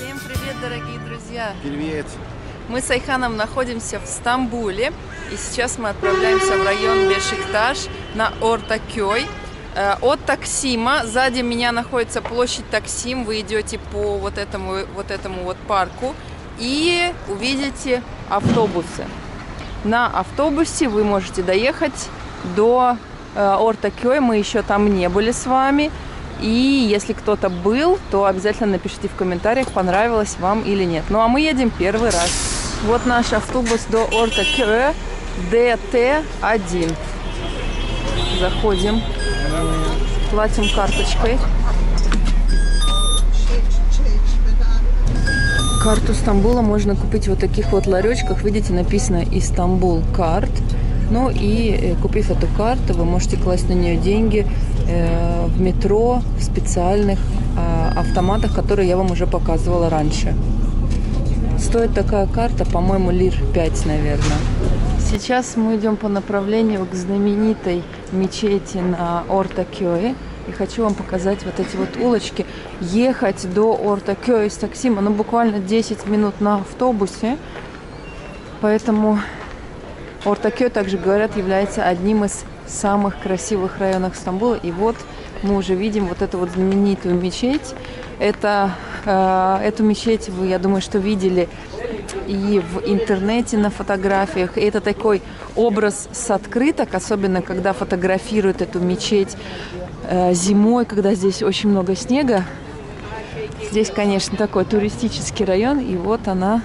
Всем привет, дорогие друзья! Привет! Мы с Айханом находимся в Стамбуле, и сейчас мы отправляемся в район Бешикташ на Ортакёй. От Таксима, сзади меня находится площадь Таксим, вы идете по вот этому парку и увидите автобусы. На автобусе вы можете доехать до Ортакёй, мы еще там не были с вами. И если кто-то был, то обязательно напишите в комментариях, понравилось вам или нет. Ну а мы едем первый раз. Вот наш автобус до Ортакёй, ДТ-1. Заходим, платим карточкой. Карту Стамбула можно купить в вот таких вот ларечках. Видите, написано «Истанбул карт». Ну и купив эту карту, вы можете класть на нее деньги в метро, в специальных автоматах, которые я вам уже показывала раньше. Стоит такая карта, по-моему, лир 5, наверное. Сейчас мы идем по направлению к знаменитой мечети на Ортакёй. И хочу вам показать вот эти вот улочки. Ехать до Ортакёй с Таксима, ну, буквально 10 минут на автобусе. Поэтому Ортакёй, также говорят, является одним из самых красивых районов Стамбула. И вот мы уже видим вот эту вот знаменитую мечеть. Эту мечеть вы, я думаю, что видели и в интернете на фотографиях. И это такой образ с открыток, особенно когда фотографируют эту мечеть зимой, когда здесь очень много снега. Здесь, конечно, такой туристический район. И вот она,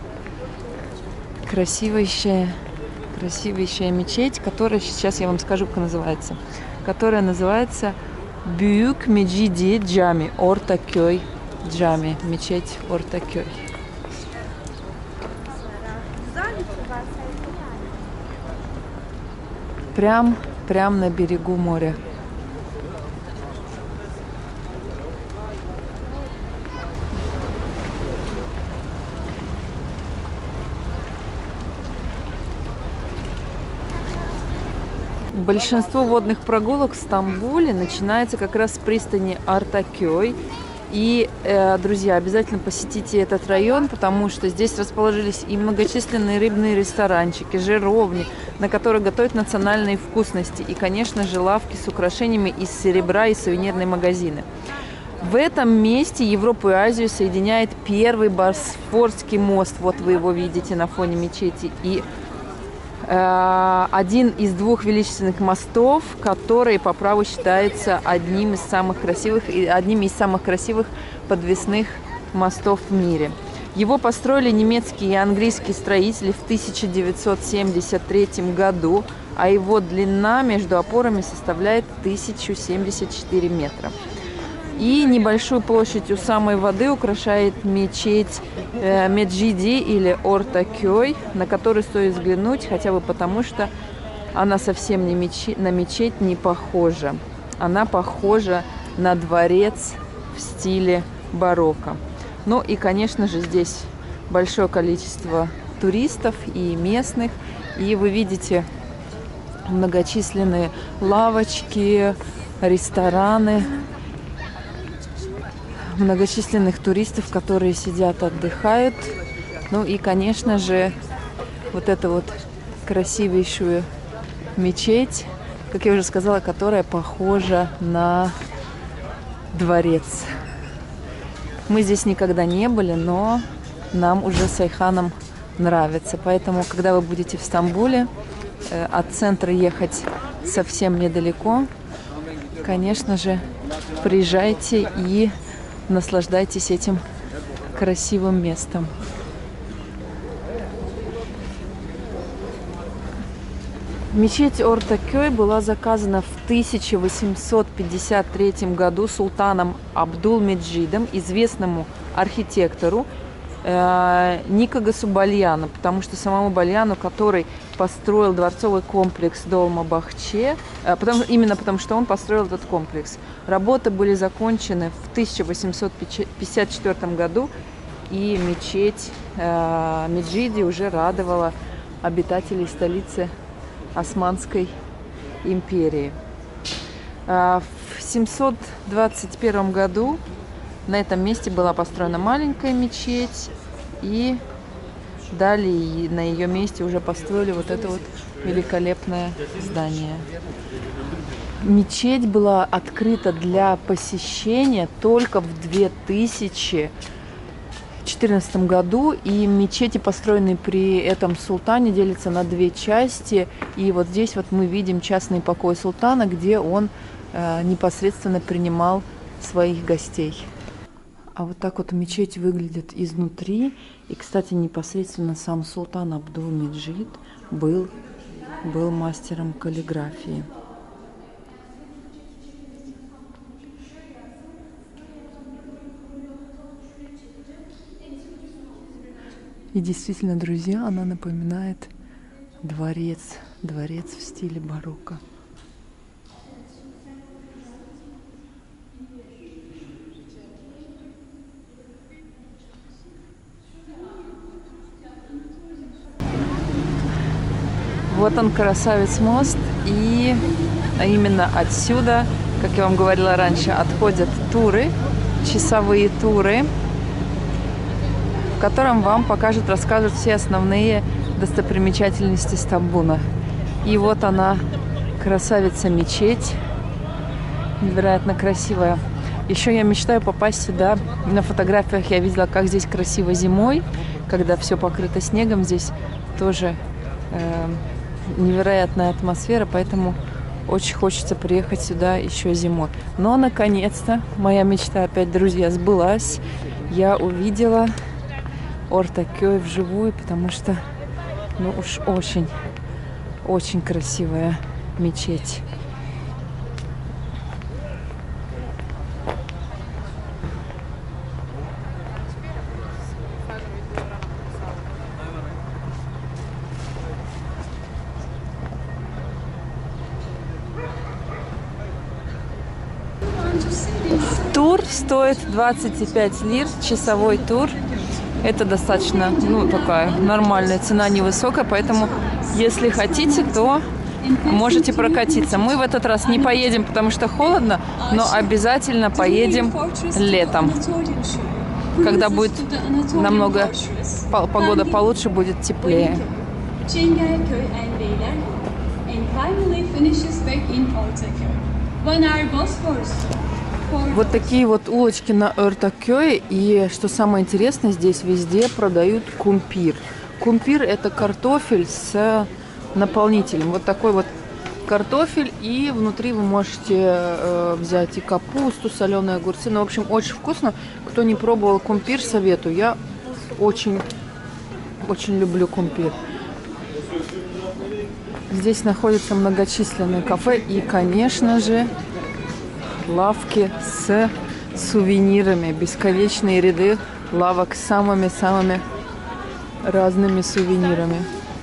красивейшая мечеть, которая, сейчас я вам скажу, как называется. Которая называется Büyük Mecidiye Cami, Ортакёй Джами, мечеть Ортакёй. Прям на берегу моря. Большинство водных прогулок в Стамбуле начинается как раз с пристани Ортакёй. И, друзья, обязательно посетите этот район, потому что здесь расположились и многочисленные рыбные ресторанчики, жировни, на которых готовят национальные вкусности. И, конечно же, лавки с украшениями из серебра и сувенирные магазины. В этом месте Европу и Азию соединяет первый Босфорский мост. Вот вы его видите на фоне мечети. И один из двух величественных мостов, который по праву считается одними из самых красивых подвесных мостов в мире. Его построили немецкие и английские строители в 1973 году, а его длина между опорами составляет 1074 метра. И небольшую площадь у самой воды украшает мечеть Меджиди или Ортакёй, на которую стоит взглянуть, хотя бы потому, что она совсем на мечеть не похожа. Она похожа на дворец в стиле барокко. Ну и, конечно же, здесь большое количество туристов и местных. И вы видите многочисленные лавочки, рестораны, многочисленных туристов, которые сидят, отдыхают. Ну и, конечно же, вот эту вот красивейшую мечеть, как я уже сказала, которая похожа на дворец. Мы здесь никогда не были, но нам уже с Айханом нравится. Поэтому, когда вы будете в Стамбуле, от центра ехать совсем недалеко, конечно же, приезжайте и наслаждайтесь этим красивым местом. Мечеть Ортакёй была заказана в 1853 году султаном Абдулмеджидом, известному архитектору Никогасу Бальяну, потому что самому Бальяну, который построил дворцовый комплекс Долма-Бахче, именно потому что он построил этот комплекс. Работы были закончены в 1854 году, и мечеть Меджиди уже радовала обитателей столицы Османской империи. В 721 году На этом месте была построена маленькая мечеть, и далее на ее месте уже построили вот это вот великолепное здание. Мечеть была открыта для посещения только в 2014 году, и мечети, построенные при этом султане, делятся на две части. И вот здесь вот мы видим частный покой султана, где он непосредственно принимал своих гостей. А вот так вот мечеть выглядит изнутри. И, кстати, непосредственно сам султан Абдул-Меджид был мастером каллиграфии. И действительно, друзья, она напоминает дворец в стиле барокко. Вот он, красавец мост, и именно отсюда, как я вам говорила раньше, отходят туры, часовые туры, в котором вам покажут, расскажут все основные достопримечательности Стамбула. И вот она, красавица-мечеть, невероятно красивая. Еще я мечтаю попасть сюда. На фотографиях я видела, как здесь красиво зимой, когда все покрыто снегом. Здесь тоже невероятная атмосфера, поэтому очень хочется приехать сюда еще зимой. Но, наконец-то, моя мечта опять, друзья, сбылась. Я увидела Ортакёй вживую, потому что, ну уж очень красивая мечеть. Тур стоит 25 лир, часовой тур. Это достаточно, ну, такая нормальная цена, невысокая, поэтому, если хотите, то можете прокатиться. Мы в этот раз не поедем, потому что холодно, но обязательно поедем летом, когда будет намного погода получше, будет теплее. Вот такие вот улочки на Ортакёе. И что самое интересное, здесь везде продают кумпир. Кумпир – это картофель с наполнителем. Вот такой вот картофель. И внутри вы можете взять и капусту, соленые огурцы. Ну, в общем, очень вкусно. Кто не пробовал кумпир, советую. Я очень люблю кумпир. Здесь находятся многочисленные кафе и, конечно же, лавки с сувенирами, бесконечные ряды лавок с самыми-самыми разными сувенирами.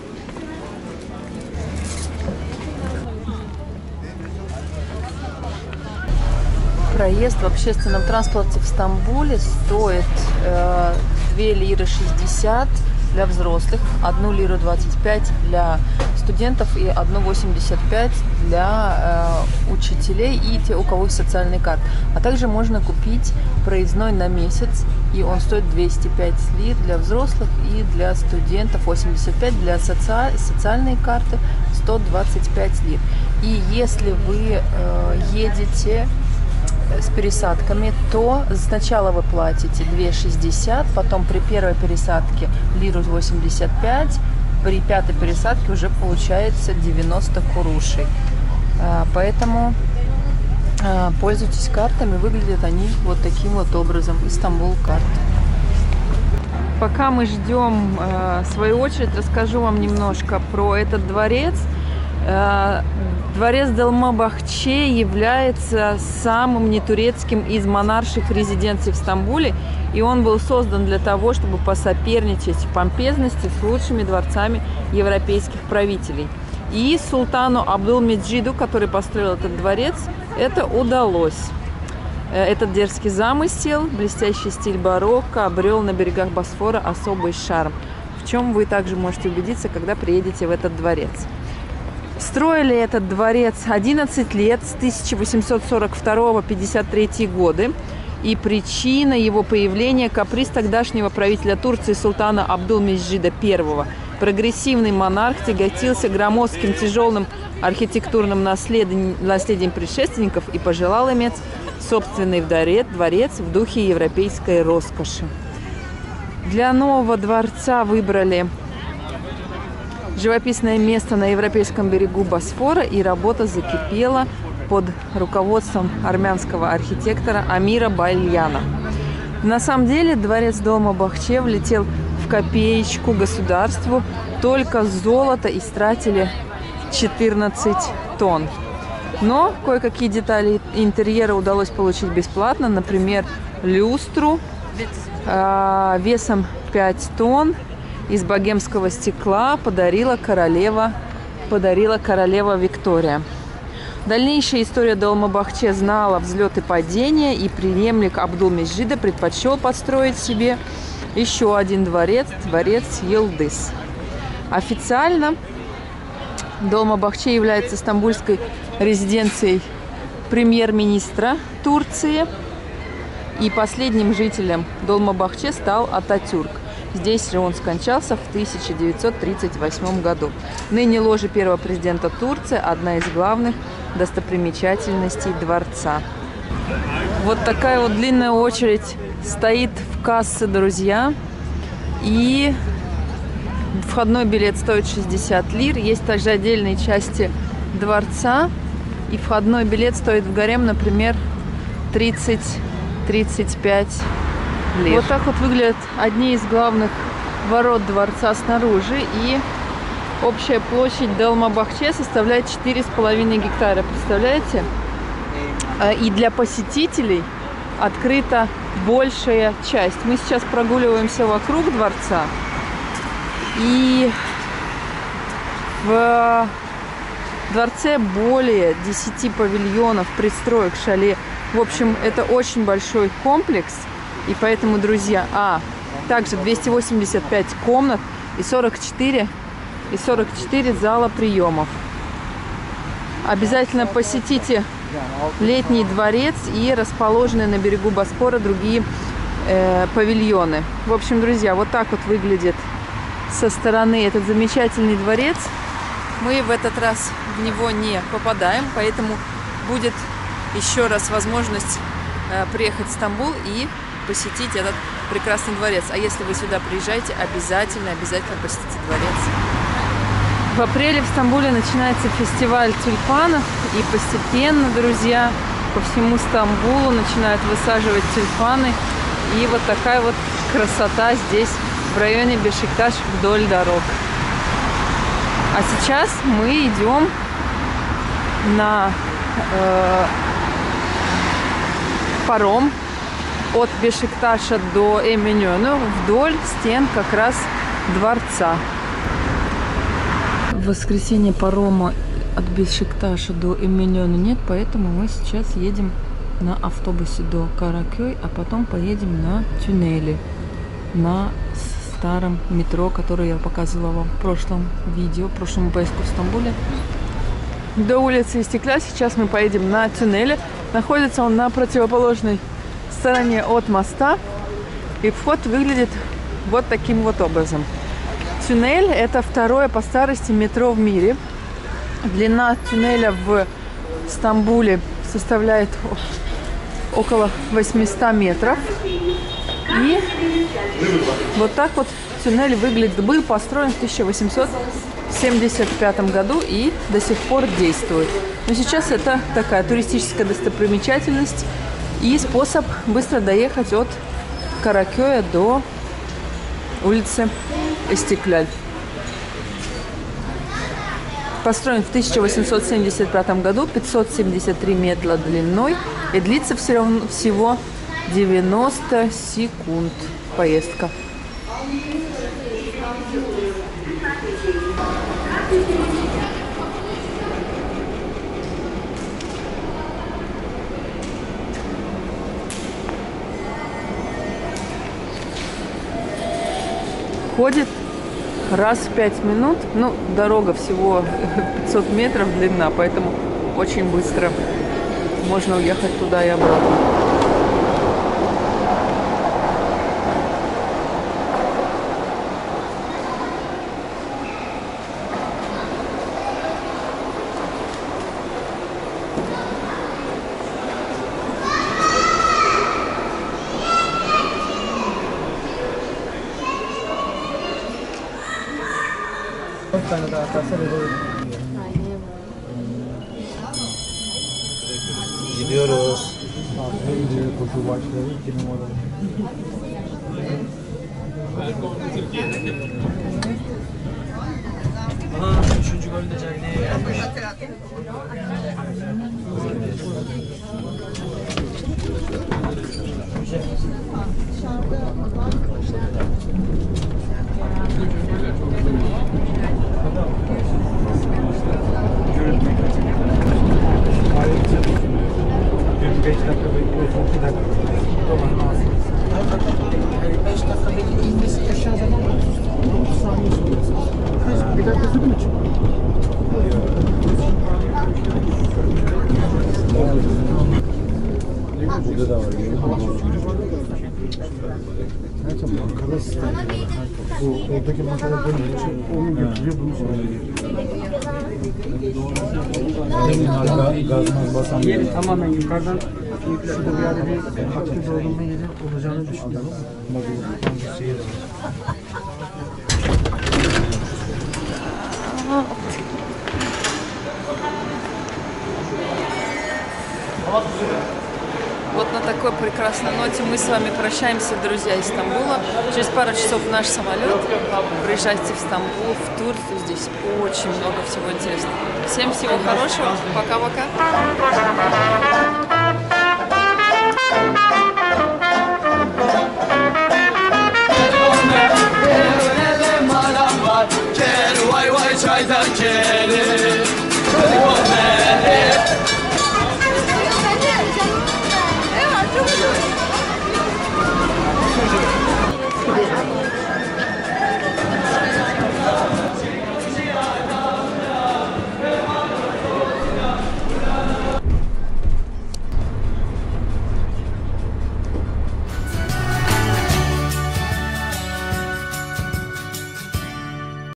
Проезд в общественном транспорте в Стамбуле стоит 2 лиры 60 для взрослых, 1 лиру 25 для студентов и 1,85 для учителей и те, у кого есть социальный карт. А также можно купить проездной на месяц, и он стоит 205 лир для взрослых и для студентов 85, для социальной карты 125 лир. И если вы едете с пересадками, то сначала вы платите 2,60, потом при первой пересадке лиру 85, при пятой пересадке уже получается 90 курушей. Поэтому пользуйтесь картами, выглядят они вот таким вот образом. Istanbul карт. Пока мы ждем свою очередь, расскажу вам немножко про этот дворец. Дворец Долмабахче является самым нетурецким из монарших резиденций в Стамбуле, и он был создан для того, чтобы посоперничать в помпезности с лучшими дворцами европейских правителей. И султану Абдул-Меджиду, который построил этот дворец, это удалось. Этот дерзкий замысел, блестящий стиль барокко обрел на берегах Босфора особый шарм, в чем вы также можете убедиться, когда приедете в этот дворец. Строили этот дворец 11 лет, с 1842 по 1853 годы. И причина его появления – каприз тогдашнего правителя Турции султана Абдулмеджида I. Прогрессивный монарх тяготился громоздким тяжелым архитектурным наследием предшественников и пожелал иметь собственный дворец в духе европейской роскоши. Для нового дворца выбрали живописное место на европейском берегу Босфора, и работа закипела под руководством армянского архитектора Амира Бальяна. На самом деле дворец Долма-Бахче влетел в копеечку государству, только золото истратили 14 тонн. Но кое-какие детали интерьера удалось получить бесплатно, например, люстру весом 5 тонн из богемского стекла подарила королева Виктория. Дальнейшая история Долма-Бахче знала взлет и падение, и преемник Абдулмеджида предпочел построить себе еще один дворец Йылдыз. Официально Долма-Бахче является стамбульской резиденцией премьер-министра Турции, и последним жителем Долма-Бахче стал Ататюрк. Здесь же он скончался в 1938 году. Ныне ложа первого президента Турции – одна из главных достопримечательностей дворца. Вот такая вот длинная очередь стоит в кассе, друзья. И входной билет стоит 60 лир. Есть также отдельные части дворца. И входной билет стоит в гарем, например, 30-35 лир. Вот так вот выглядят одни из главных ворот дворца снаружи. И общая площадь Долма-Бахче составляет 4,5 гектара. Представляете? И для посетителей открыта большая часть. Мы сейчас прогуливаемся вокруг дворца. И в дворце более 10 павильонов, пристроек, шале. В общем, это очень большой комплекс. И поэтому, друзья, также 285 комнат и 44 зала приемов. Обязательно посетите летний дворец и расположенные на берегу Босфора другие павильоны. В общем, друзья, вот так вот выглядит со стороны этот замечательный дворец. Мы в этот раз в него не попадаем, поэтому будет еще раз возможность приехать в Стамбул и посетить этот прекрасный дворец. А если вы сюда приезжаете, обязательно посетите дворец. В апреле в Стамбуле начинается фестиваль тюльпанов, и постепенно, друзья, по всему Стамбулу начинают высаживать тюльпаны. И вот такая вот красота здесь, в районе Бешикташ, вдоль дорог. А сейчас мы идем на паром от Бешикташа до Эминёну вдоль стен как раз дворца. В воскресенье парома от Бешикташа до Эминёна нет, поэтому мы сейчас едем на автобусе до Каракёй, а потом поедем на туннели, на старом метро, который я показывала вам в прошлом видео, в прошлом поездку в Стамбуле. До улицы Истекляль сейчас мы поедем на туннеле. Находится он на противоположной стороне от моста, и вход выглядит вот таким вот образом. Туннель – это второе по старости метро в мире. Длина туннеля в Стамбуле составляет около 800 метров. И вот так вот туннель выглядит. Был построен в 1875 году и до сих пор действует. Но сейчас это такая туристическая достопримечательность и способ быстро доехать от Каракёя до улицы Истекляль. Построен в 1875 году, 573 метра длиной, и длится всего 90 секунд поездка. Ходит раз в 5 минут. Ну, дорога всего 500 метров длина, поэтому очень быстро можно уехать туда и обратно. Gidiyoruz. Koşu başları 2 numara. Aha, 3. golde Cagney'e gelmiş. Bir 5 dakika bekliyorsun, 2 dakika. Dolarını alsın. 5 dakika bekliyorsun, aşağı zaman 30 saniye sürüyorsun. Bir dakika sürdü mü çık? Burada da var. Zaten bankada sistem. Bu oradaki bankada böyle onu götürüyor, bunu söylüyor. Gazmaz basan yeri tamamen yukarıdan şurada bir yerde bir aktif doldurma yeri olacağını düşünüyorum. Bak bu seyir var. Вот на такой прекрасной ноте мы с вами прощаемся, друзья, из Стамбула. Через пару часов наш самолет. Приезжайте в Стамбул, в Турцию. Здесь очень много всего интересного. Всем всего хорошего. Пока-пока.